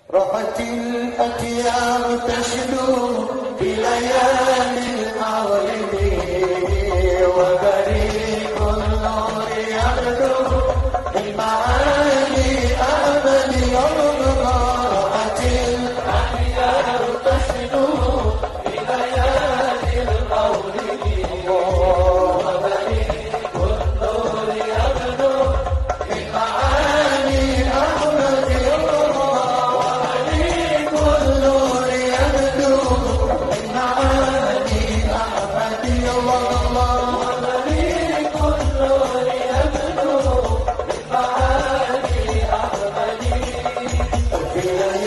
رحت الأكيام تشدو بليالي المولد وبريق النور يغدو بالمعاني أمل يوم رحت الأكيام تشدو بليالي المولد وبريق النور يغدو بالمعاني أمل يوم الله